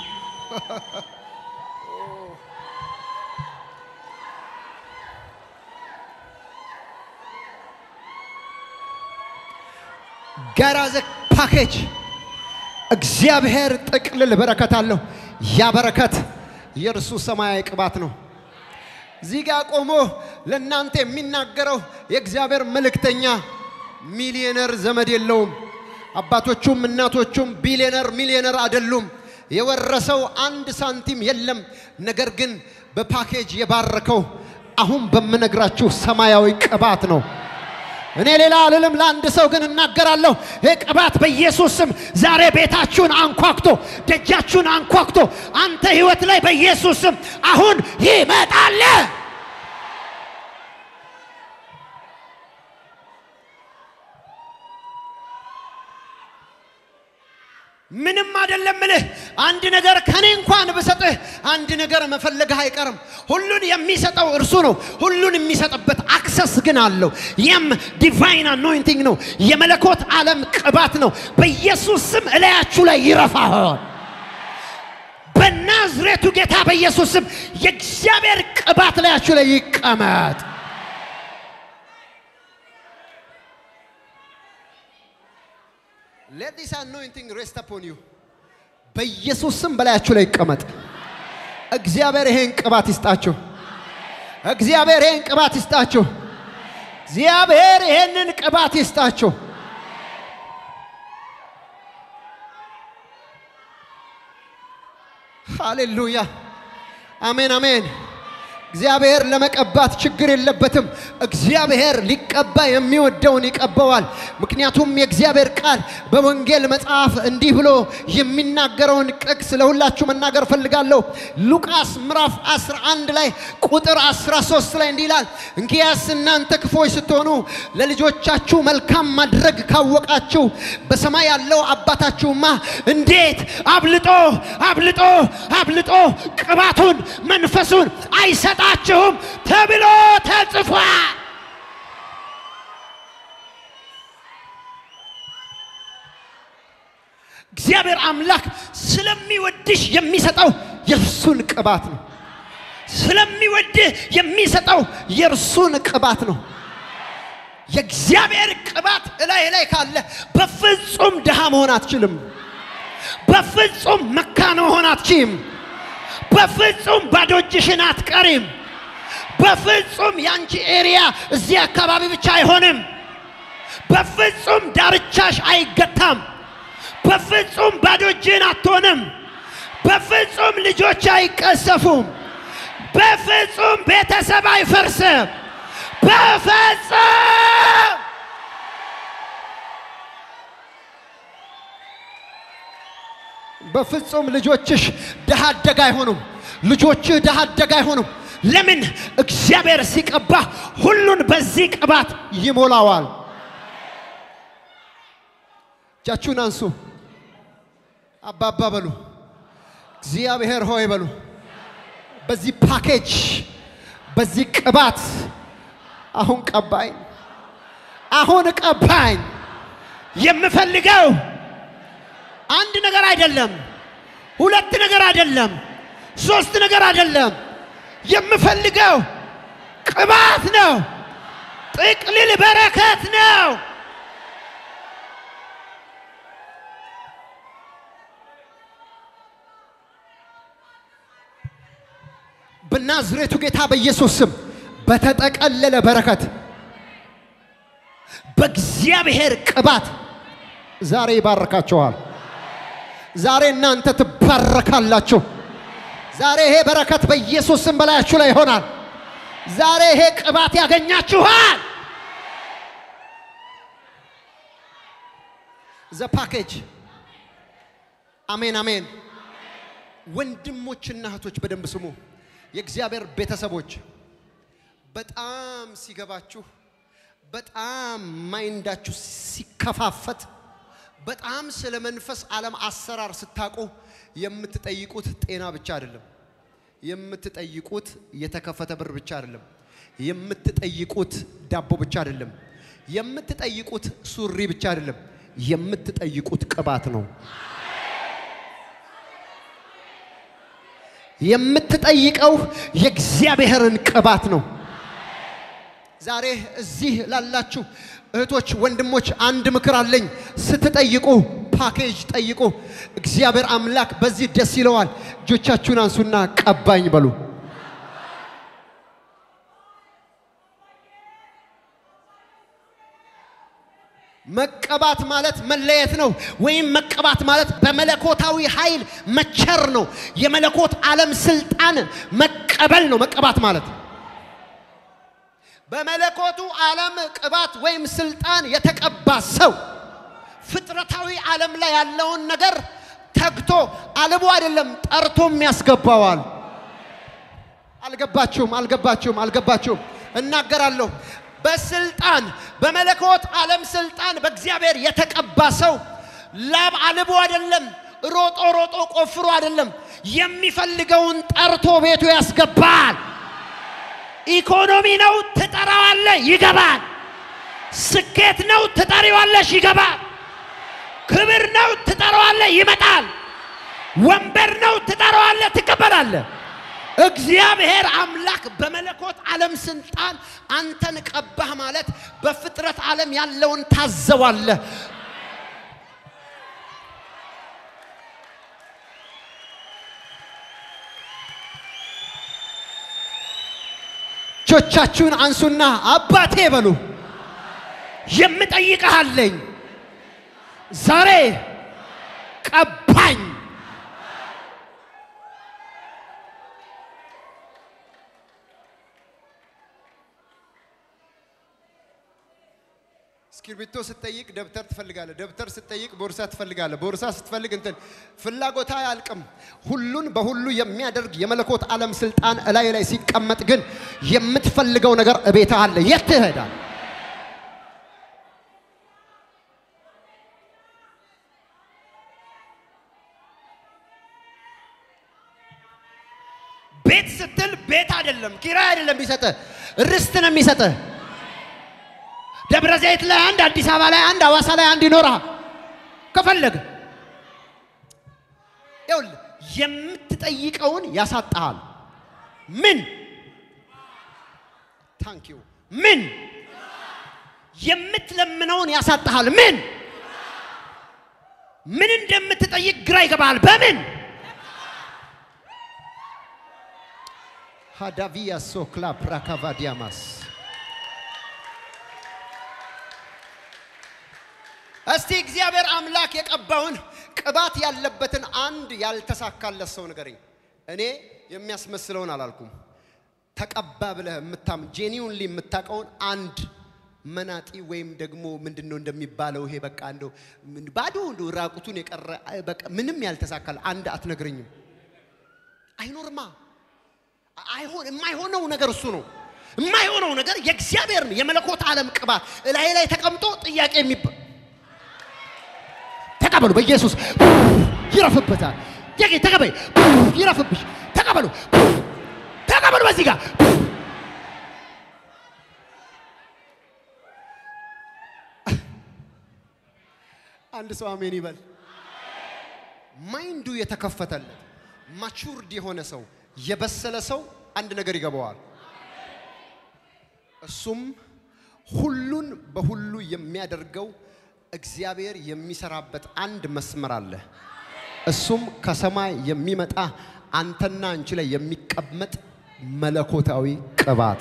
God has a package. እግዚአብሔር ጥቅልል በረከት አለው ያ በረከት የእርሱ ሰማያዊ ቅባት ነው እዚህ ጋር ቆሞ ለእናንተ የሚናገረው የእግዚአብሔር መልእክተኛ ሚሊዮነር ዘመድ የለውም አባቶቹም እናቶቹም ቢሊዮነር ሚሊዮነር አይደሉም የወረሰው አንድ ሳንቲም የለም ነገር ግን በፓኬጅ የባረከው አሁን በመነግራችሁ ሰማያዊ ቅባት ነው እኔ ሌላ አልልም ለአንድ ሰው ግን እናገራለሁ የቅባት በኢየሱስ ስም ዛሬ ቤታችሁን አንኳክቶ ደጃችሁን አንኳክቶ አንተ ህይወት ላይ በኢየሱስ ስም አሁን ይመጣል ምንም አይደለም ልህ አንድ ነገር ከኔ እንኳን በሰጠህ አንድ ነገር መፈለግህ አይቀርም ሁሉን የሚሰጠው እርሱ ነው ሁሉን የሚሰጥበት አክሰስ ግን አለው የም ዲቫይን አኖይንቲንግ ነው የመለኮት ዓለም ቅባት ነው በኢየሱስ ስም እላያችሁ ላይ ይረፋል በናዝሬቱ ጌታ በኢየሱስ ስም የእግዚአብሔር ቅባት እላያችሁ ላይ ይቀመጥ Let this anointing rest upon you. በኢየሱስ ስም በላያችሁ ላይ ይቀመጥ እግዚአብሔር ይሄን ቅባት ይስጣችሁ እግዚአብሔር ይሄን ቅባት ይስጣችሁ እግዚአብሔር ይሄንን ቅባት ይስጣችሁ ሃሌሉያ አሜን አሜን እግዚአብሔር ለመቀባት ችግር የለበትም እግዚአብሔር ሊቀባ የሚወደውን ይቀባዋል ምክንያቱም የእግዚአብሔር ቃል በወንጌል መጽሐፍ እንዲህ ብሎ የሚናገረውን ጥቅስ ለሁላችሁ መናገር ፈልጋለሁ ሉቃስ ምዕራፍ አስራ አንድ ላይ ቁጥር አስራ ሶስት ላይ እንዲህ ይላል እንኪያስ እናንተ ክፉዎች ስትሆኑ ለልጆቻችሁ መልካም ማድረግ ካወቃችሁ በሰማይ ያለው አባታችሁማ እንዴት አብልጦ አብልጦ አብልጦ ቅባቱን መንፈሱን አይሰጥ ታችሁም ተብሎ ተጽፏል እግዚአብሔር አምላክ ስለሚወድሽ የሚሰጠው የርሱን ቅባት ነው ስለሚወድህ የሚሰጠው የርሱን ቅባት ነው የእግዚአብሔር ቅባት ላይ ላይ ካለ በፍጹም ደሃ መሆን አትችልም በፍጹም መካን መሆን አትችልም በፍጹም ባዶጅሽን አትቀሪም በፍጹም ያንቺ ኤሪያ እዚህ አካባቢ ብቻ አይሆንም በፍጹም ዳርቻሽ አይገታም በፍጹም ባዶጅን አትሆንም በፍጹም ልጆች አይቀሰፉም በፍጹም ቤተሰብ አይፈርስም በፍጹም በፍጹም ልጆችሽ ደሃ አደጋ አይሆኑም ልጆችህ ደሃ አደጋ አይሆኑም ለምን እግዚአብሔር ሲቀባ ሁሉን በዚህ ቅባት ይሞላዋል እጃችሁን አንሱ አባባ በሉ እግዚአብሔር ሆይ በሉ በዚህ ፓኬጅ በዚህ ቅባት አሁን ቀባኝ አሁን ቀባኝ የምፈልገው አንድ ነገር አይደለም ሁለት ነገር አይደለም ሶስት ነገር አይደለም የምፈልገው ቅባት ነው ጥቅልል በረከት ነው በናዝሬቱ ጌታ በኢየሱስ ስም በተጠቀለለ በረከት በእግዚአብሔር ቅባት ዛሬ ይባርካችኋል ዛሬ እናንተ ትባረካላችሁ ዛሬ ይሄ በረከት በኢየሱስ ስም በላያችሁ ላይ ይሆናል ዛሬ ይሄ ቅባት ያገኛችኋል ዘ ፓኬጅ አሜን አሜን ወንድሞችና እህቶች በደንብ ስሙ የእግዚአብሔር ቤተሰቦች በጣም ሲገባችሁ በጣም ማይንዳችሁ ሲከፋፈት በጣም ስለ መንፈስ ዓለም አሰራር ስታቁ የምትጠይቁት ጤና ብቻ አይደለም የምትጠይቁት የተከፈተ ብር ብቻ አይደለም የምትጠይቁት ዳቦ ብቻ አይደለም የምትጠይቁት ሱሪ ብቻ አይደለም የምትጠይቁት ቅባት ነው የምትጠይቀው የእግዚአብሔርን ቅባት ነው ዛሬ እዚህ ላላችሁ እህቶች ወንድሞች አንድ ምክር አለኝ ስትጠይቁ ፓኬጅ ጠይቁ እግዚአብሔር አምላክ በዚህ ደስ ይለዋል እጆቻችሁን አንሱና ቀባኝ በሉ መቀባት ማለት መለየት ነው ወይም መቀባት ማለት በመለኮታዊ ኃይል መቸር ነው የመለኮት ዓለም ስልጣን መቀበል ነው መቀባት ማለት በመለኮቱ ዓለም ቅባት ወይም ስልጣን የተቀባ ሰው ፍጥረታዊ ዓለም ላይ ያለውን ነገር ተግቶ አልቦ አይደለም ጠርቶም ያስገባዋል አልገባችሁም አልገባችሁም አልገባችሁም እናገራለሁ በስልጣን በመለኮት ዓለም ስልጣን በእግዚአብሔር የተቀባ ሰው ላብ አልቦ አይደለም ሮጦ ሮጦ ቆፍሮ አይደለም የሚፈልገውን ጠርቶ ቤቱ ያስገባል ኢኮኖሚ ነው ተጠራዋለ ይገባል ስኬት ነው ተጠሪዋለሽ ይገባል ክብር ነው ተጠራዋለ ይመጣል ወንበር ነው ተጠራዋለ ተቀበላለ እግዚአብሔር አምላክ በመለኮት ዓለም ስልጣን አንተን ቀባህ ማለት በፍጥረት ዓለም ያለውን ታዘዋለ ጆቻችሁን አንሱና አባቴ በሉ የምጠይቅሃለኝ ዛሬ ቀባኝ እስክሪብቶ ስትጠይቅ ደብተር ትፈልጋለህ ደብተር ስትጠይቅ ቦርሳ ትፈልጋለህ ቦርሳ ስትፈልግ እንትን ፍላጎታ ያልቅም ሁሉን በሁሉ የሚያደርግ የመለኮት ዓለም ስልጣን ላይ ላይ ሲቀመጥ ግን የምትፈልገው ነገር እቤት አለ የት ትሄዳለህ ቤት ስትል ቤት አይደለም ኪራይ አይደለም ቢሰጥህ ርስት ነው የሚሰጥህ ደብረ ዘይት ላይ አንድ አዲስ አበባ ላይ አንድ አዋሳ ላይ አንድ ይኖራ ከፈለገ ይውል የምትጠይቀውን ያሳጣሃል ምን ታንክ ዩ ምን የምትለምነውን ያሳጣሃል ምን ምን እንደምትጠይቅ ግራ ይገባል በምን ሃዳቪያ ሶክላ ፕራካቫዲያማስ እስቲ እግዚአብሔር አምላክ የቀባውን ቅባት ያለበትን አንድ ያልተሳካለት ሰው ነገርኝ እኔ የሚያስመስለውን አላልኩም ተቀባ ብለህ ምታም ጄኒዩንሊ ምታቀውን አንድ መናጢ ወይም ደግሞ ምንድነው እንደሚባለው ይሄ በቃ እንደው ባዶ እንደው ራቁቱን የቀረ በቃ ምንም ያልተሳካለ አንድ አትነግረኝም አይኖርማ አይሆን የማይሆነው ነገር እሱ ነው የማይሆነው ነገር የእግዚአብሔር የመለኮት ዓለም ቅባት ላይ ላይ ተቀምጦ ጥያቄ የሚባ ተቀበሉ በኢየሱስ ይረፍበታል የጌ ተቀበይ ይረፍብሽ ተቀበሉ ተቀበሉ በዚህ ጋር አንድ ሰው አሜን ይበል ማይንዱ የተከፈተለት ማቹርድ የሆነ ሰው የበሰለ ሰው አንድ ነገር ይገባዋል እሱም ሁሉን በሁሉ የሚያደርገው እግዚአብሔር የሚሰራበት አንድ መስመር አለ እሱም ከሰማይ የሚመጣ አንተና አንቺ ላይ የሚቀመጥ መለኮታዊ ቅባት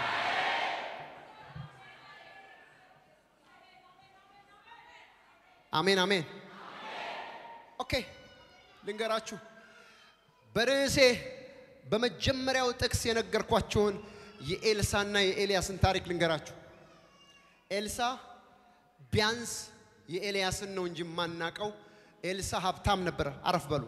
አሜን አሜን ኦኬ ልንገራችሁ በርዕሴ በመጀመሪያው ጥቅስ የነገርኳችሁን የኤልሳና የኤልያስን ታሪክ ልንገራችሁ ኤልሳ ቢያንስ የኤልያስን ነው እንጂ ማናቀው ኤልሳ ሀብታም ነበር አረፍ በሉ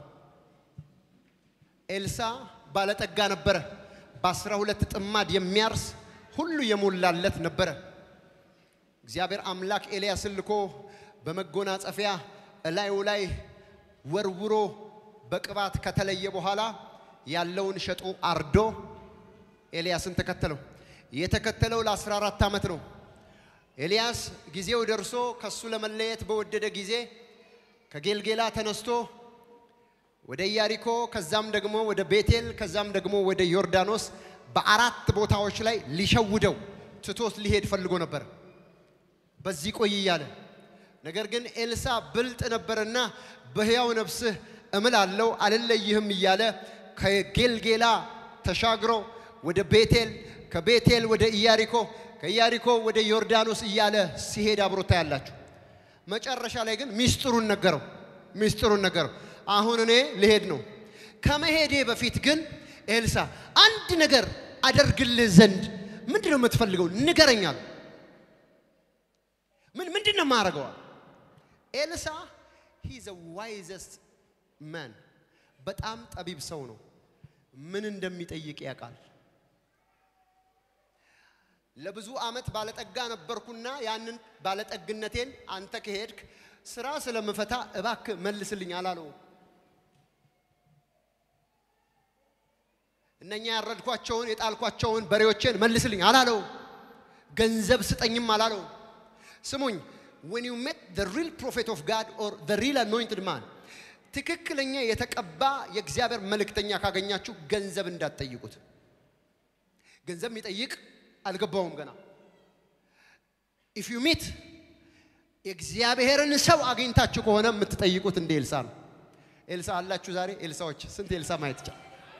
ኤልሳ ባለጠጋ ነበር በ12 ጥማድ የሚያርስ ሁሉ የሞላለት ነበር እግዚአብሔር አምላክ ኤልያስን ልኮ በመጎናጸፊያ እላዩ ላይ ወርውሮ በቅባት ከተለየ በኋላ ያለውን ሸጦ አርዶ ኤልያስን ተከተለው የተከተለው ለ14 አመት ነው ኤልያስ ጊዜው ደርሶ ከሱ ለመለየት በወደደ ጊዜ ከጌልጌላ ተነስቶ ወደ ኢያሪኮ ከዛም ደግሞ ወደ ቤቴል ከዛም ደግሞ ወደ ዮርዳኖስ በአራት ቦታዎች ላይ ሊሸውደው ትቶት ሊሄድ ፈልጎ ነበር በዚህ ቆይ ይያለ ነገር ግን ኤልሳ ብልጥ ነበርና በህያው ነፍስህ እምላለው አልለይህም ይያለ ከጌልጌላ ተሻግሮ ወደ ቤቴል ከቤቴል ወደ ኢያሪኮ ከኢያሪኮ ወደ ዮርዳኖስ ይያለ ሲሄድ አብሮታ ያላችሁ መጨረሻ ላይ ግን ሚስጥሩን ነገረው ሚስጥሩን ነገረው አሁን እኔ ልሄድ ነው ከመሄዴ በፊት ግን ኤልሳ አንድ ነገር አደርግልህ ዘንድ ምንድነው የምትፈልገው ንገረኛል ምን ምንድነው ማረጋው ኤልሳ he is a wisest man በጣም ጠቢብ ሰው ነው ምን እንደሚጠይቅ ያቃል ለብዙ አመት ባለጠጋ ነበርኩና ያንን ባለጠግነቴን አንተ ከሄድክ ስራ ስለምፈታ እባክ መልስልኝ አላለው እነኛ ያረድኳቸውን የጣልኳቸውን በሬዎችን መልስልኝ አላለው ገንዘብ ስጠኝም አላለው ስሙኝ when you met the real prophet of God or the real anointed man ትክክለኛ የተቀባ የእግዚአብሔር መልእክተኛ ካገኛችሁ ገንዘብ እንዳትጠይቁት ገንዘብ የሚጠይቅ አልገባውም ገና if you meet እግዚአብሔርን ሰው አግኝታችሁ ከሆነ የምትጠይቁት እንደ ኤልሳ ነው ኤልሳ አላችሁ ዛሬ ኤልሳዎች ስንት ኤልሳ ማየት ይቻላል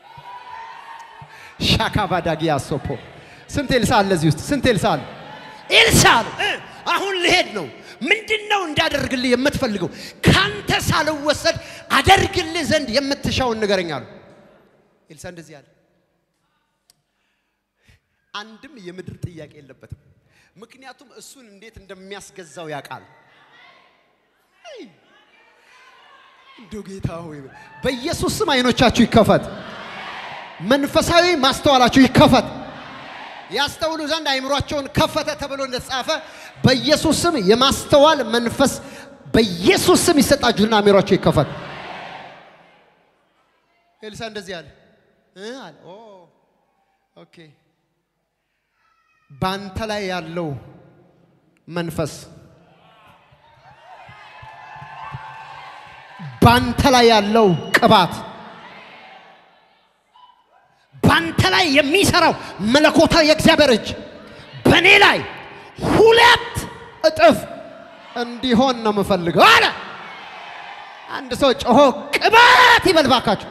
ሻካባዳጊያ ሶፖ ስንት ኤልሳ አለ እዚህ ውስጥ ስንት ኤልሳ አለ ኤልሳ አሁን ልሄድ ነው ምንድነው እንዳደርግልህ የምትፈልገው ካንተ ሳልወሰድ አደርግልህ ዘንድ የምትሻውን ንገረኛል ኤልሳ እንደዚህ አለ አንድም የምድር ጥያቄ የለበትም ምክንያቱም እሱን እንዴት እንደሚያስገዛው ያውቃል እንደው ጌታ ሆይ በኢየሱስ ስም አይኖቻችሁ ይከፈት መንፈሳዊ ማስተዋላችሁ ይከፈት ያስተውሉ ዘንድ አይምሮአቸውን ከፈተ ተብሎ እንደተጻፈ በኢየሱስ ስም የማስተዋል መንፈስ በኢየሱስ ስም ይሰጣችሁና አይምሮአችሁ ይከፈት ኤልሳ እንደዚህ አለ እ አለ ኦ ኦኬ ባንተ ላይ ያለው መንፈስ ባንተ ላይ ያለው ቅባት ባንተ ላይ የሚሰራው መለኮታዊ የእግዚአብሔር እጅ በኔ ላይ ሁለት እጥፍ እንዲሆን ነው የምፈልገው አለ አንድ ሰው ጮሆ ቅባት ይበልባካችሁ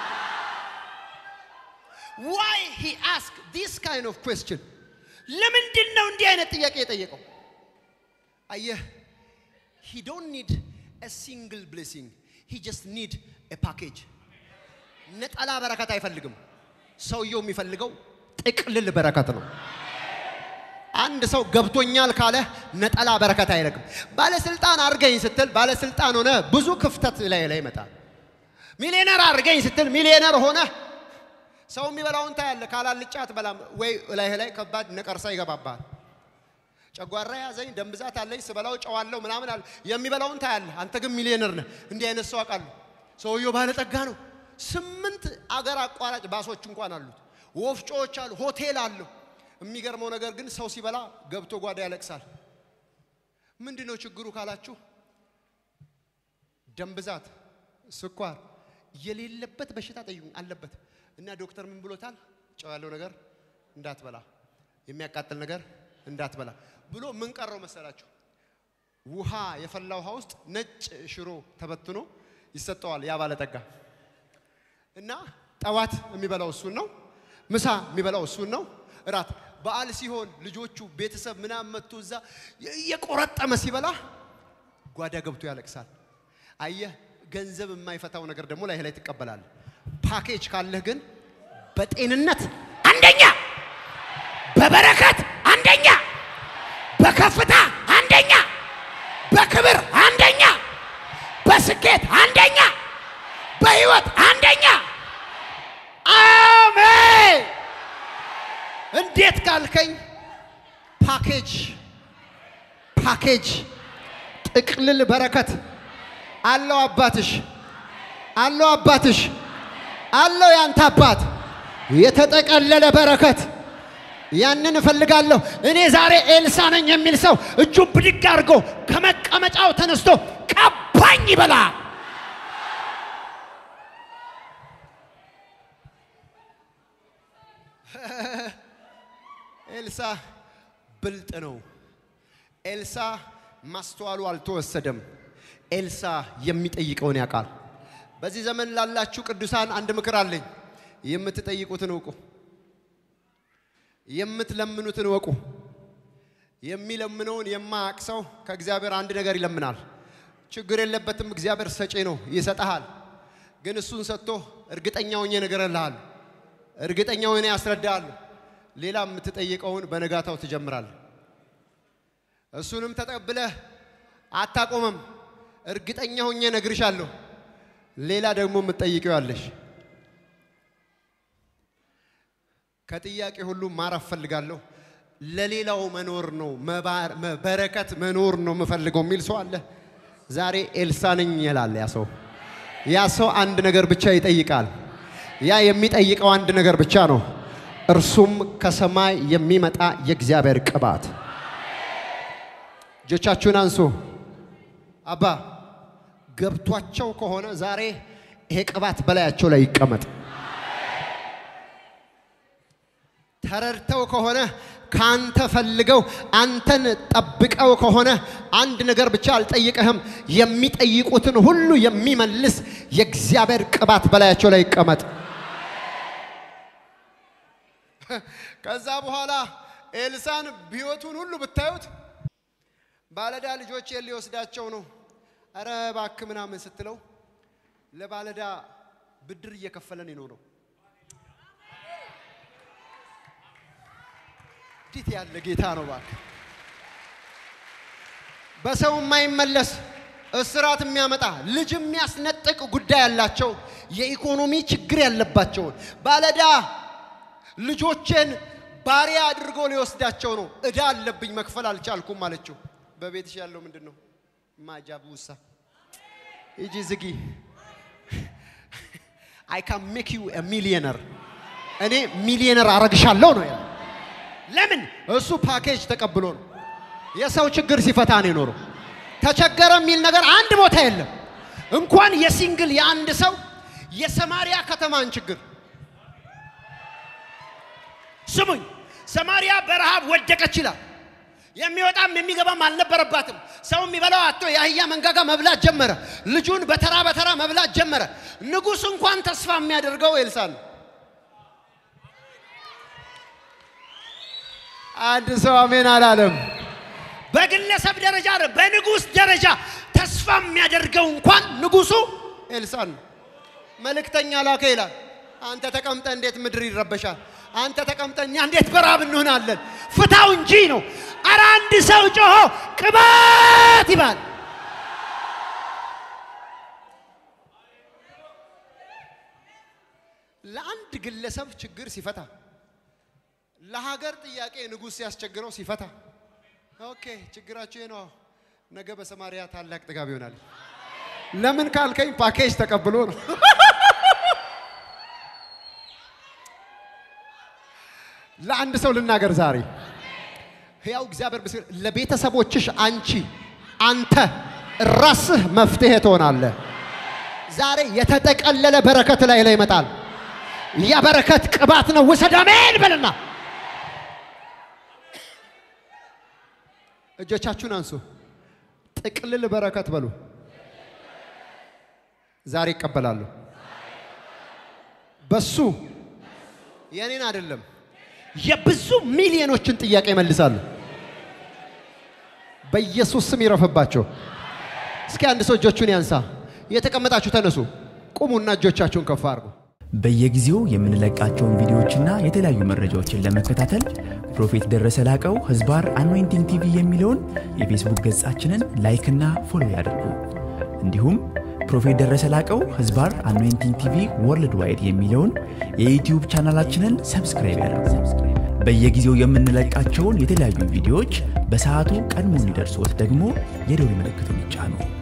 why he asked this kind of question ለምንድን ነው እንዲህ አይነት ጥያቄ የጠየቀው አየህ he don't need a single blessing he just need a package ነጠላ በረከት አይፈልግም ሰውየው የሚፈልገው ጥቅልል በረከት ነው አንድ ሰው ገብቶኛል ካለ ነጠላ በረከት አይለቅም ባለ ስልጣን አርገኝ ስትል ባለ ስልጣን ሆነ ብዙ ክፍተት ላይ ላይ ይመጣል ሚሊዮነር አርገኝ ስትል ሚሊዮነር ሆነ ሰው የሚበላውን ታያለ ካላልጫት በላም ወይ ላይ ላይ ከባድ ነቀርሳ ይገባባል ጨጓራ ያዘኝ ደም ብዛት አለኝ ስበላው ጨዋለው ምናምን አለ የሚበላውን ታያለ አንተ ግን ሚሊዮነር ነህ እንዲህ አይነት ሰው አቃሉ ሰውየው ባለ ጠጋ ነው ስምንት አገር አቋራጭ ባሶች እንኳን አሉት ወፍጮዎች አሉ ሆቴል አሉ የሚገርመው ነገር ግን ሰው ሲበላ ገብቶ ጓዳ ያለቅሳል ምንድነው ችግሩ ካላችሁ ደም ብዛት ስኳር የሌለበት በሽታ ጠይቁ አለበት እና ዶክተር ምን ብሎታል ጨው ያለው ነገር እንዳትበላ የሚያቃጥል ነገር እንዳትበላ ብሎ ምን ቀረው መሰላችሁ ውሃ የፈላው ውሃ ውስጥ ነጭ ሽሮ ተበትኖ ይሰጠዋል ያ ባለ ጠጋ እና ጠዋት የሚበላው እሱን ነው ምሳ የሚበላው እሱን ነው ራት በዓል ሲሆን ልጆቹ ቤተሰብ ምናም መጥቶዛ የቆረጠመ ሲበላ ጓዳ ገብቶ ያለቅሳል አየህ ገንዘብ የማይፈታው ነገር ደግሞ ላይ ላይ ተቀበላል ፓኬጅ ካለህ ግን በጤንነት አንደኛ በበረከት አንደኛ በከፍታ አንደኛ በክብር አንደኛ በስኬት አንደኛ በህይወት አንደኛ አሜን እንዴት ካልከኝ ፓኬጅ ፓኬጅ ጥቅልል በረከት አለው አባትሽ አለው አባትሽ አለው ያንተ አባት የተጠቀለለ በረከት ያንን እፈልጋለሁ እኔ ዛሬ ኤልሳ ነኝ የሚል ሰው እጁን ብድግ አድርጎ ከመቀመጫው ተነስቶ ቀባኝ ይበላ ኤልሳ ብልጥ ነው ኤልሳ ማስተዋሉ አልተወሰደም ኤልሳ የሚጠይቀውን ያቃል በዚህ ዘመን ላላችሁ ቅዱሳን አንድ ምክር አለኝ የምትጠይቁትን ወቁ የምትለምኑትን ወቁ የሚለምነውን የማያቅሰው ከእግዚአብሔር አንድ ነገር ይለምናል ችግር የለበትም እግዚአብሔር ሰጪ ነው ይሰጣል ግን እሱን ሰጥቶ እርግጠኛው ሆኜ ነገርልሃል እርግጠኛው ሆኜ ያስረዳል ሌላ የምትጠይቀውን በነጋታው ትጀምራል እሱንም ተቀብለህ አታቆምም እርግጠኛው ሆኜ ነግርሻለሁ ሌላ ደግሞ የምትጠይቀው ያለሽ ከጥያቄ ሁሉ ማረፍ ፈልጋለሁ ለሌላው መኖር ነው በረከት መኖር ነው መፈልገው ሚል ሰው አለ ዛሬ ኤልሳ ነኝ ይላል ያ ሰው ያ ሰው አንድ ነገር ብቻ ይጠይቃል ያ የሚጠይቀው አንድ ነገር ብቻ ነው እርሱም ከሰማይ የሚመጣ የእግዚአብሔር ቅባት ጆቻችሁን አንሱ አባ ገብቷቸው ከሆነ ዛሬ ይሄ ቅባት በላያቸው ላይ ይቀመጥ ተረድተው ከሆነ ካንተ ፈልገው አንተን ጠብቀው ከሆነ አንድ ነገር ብቻ አልጠይቀህም የሚጠይቁትን ሁሉ የሚመልስ የእግዚአብሔር ቅባት በላያቸው ላይ ይቀመጥ ከዛ በኋላ ኤልሳን ቢወቱን ሁሉ ብታዩት ባለዳ ልጆች ሊወስዳቸው ነው አረ ባክ ምናምን ስትለው ለባለዳ ብድር እየከፈለን ይኖረው ዲት ያለ ጌታ ነው ባክ በሰው የማይመለስ እስራት የሚያመጣ ልጅ የሚያስነጥቅ ጉዳይ ያላቸው የኢኮኖሚ ችግር ያለባቸው ባለዳ ልጆችን ባሪያ አድርጎ ሊወስዳቸው ነው እዳ አለብኝ መክፈል አልቻልኩም ማለችው በቤትሽ ያለው ምንድነው ማጃቡሳ እጂ ዝጊ I can make you a millionaire እኔ ሚሊዮነር አረግሻለሁ ነው ያለው ለምን እሱ ፓኬጅ ተቀብሎ ነው የሰው ችግር ሲፈታ ነው የኖረው ተቸገረ የሚል ነገር አንድ ቦታ የለም እንኳን የሲንግል የአንድ ሰው የሰማሪያ ከተማን ችግር ስሙኝ ሰማሪያ በረሃብ ወደቀች ይላል የሚወጣም የሚገባም አልነበረባትም ሰው የሚበላው አጥቶ ያህያ መንጋጋ መብላት ጀመረ ልጁን በተራ በተራ መብላት ጀመረ ንጉስ እንኳን ተስፋ የሚያደርገው ኤልሳ ነው አንድ ሰው አሜን አላለም በግለሰብ ደረጃ በንጉስ ደረጃ ተስፋ የሚያደርገው እንኳን ንጉሱ ኤልሳ ነው መልእክተኛ ላከ ይላል አንተ ተቀምጠ እንዴት ምድር ይረበሻል አንተ ተቀምጠኛ እንዴት በራብ እንሆናለን ፍታው እንጂ ነው አረ አንድ ሰው ጮሆ ቅባት ይባል ለአንድ ግለሰብ ችግር ሲፈታ ለሀገር ጥያቄ ንጉስ ያስቸግረው ሲፈታ ኦኬ ችግራችሁ ነው ነገ በሰማሪያ ታላቅ ጥጋብ ይሆናል ለምን ካልከኝ ፓኬጅ ተቀብሎ ነው ለአንድ ሰው ልናገር ዛሬ ያው እግዚአብሔር ምስክር ለቤተሰቦችሽ አንቺ አንተ ራስህ መፍትሄ ትሆናለህ ዛሬ የተጠቀለለ በረከት ላይ ላይ ይመጣል ያ በረከት ቅባት ነው ወሰድ አሜን በልና እጆቻችሁን አንሱ ጥቅልል በረከት በሉ ዛሬ ይቀበላሉ በሱ የኔን አይደለም የብዙ ሚሊዮኖችን ጥያቄ ይመልሳሉ በኢየሱስ ስም ይረፈባቸው እስኪ አንድ ሰው እጆቹን ያንሳ የተቀመጣችሁ ተነሱ ቁሙና እጆቻችሁን ከፍ አድርጉ በየጊዜው የምንለቃቸውን ቪዲዮዎችና የተለያዩ መረጃዎችን ለመከታተል ፕሮፌት ደረሰ ላቀው ህዝባር አኖይንቲንግ ቲቪ የሚለውን የፌስቡክ ገጻችንን ላይክ እና ፎሎ ያድርጉ እንዲሁም ፕሮፌት ደረሰ ላቀው ህዝባር አኖይንቲንግ ቲቪ ወርልድ ዋይድ የሚለውን የዩቲዩብ ቻናላችንን ሰብስክራይብ ያድርጉ በየጊዜው የምንለቃቸውን የተለያዩ ቪዲዮዎች በሰዓቱ ቀድሞ እንዲደርሶት ደግሞ የደወል ምልክቱን ይጫኑ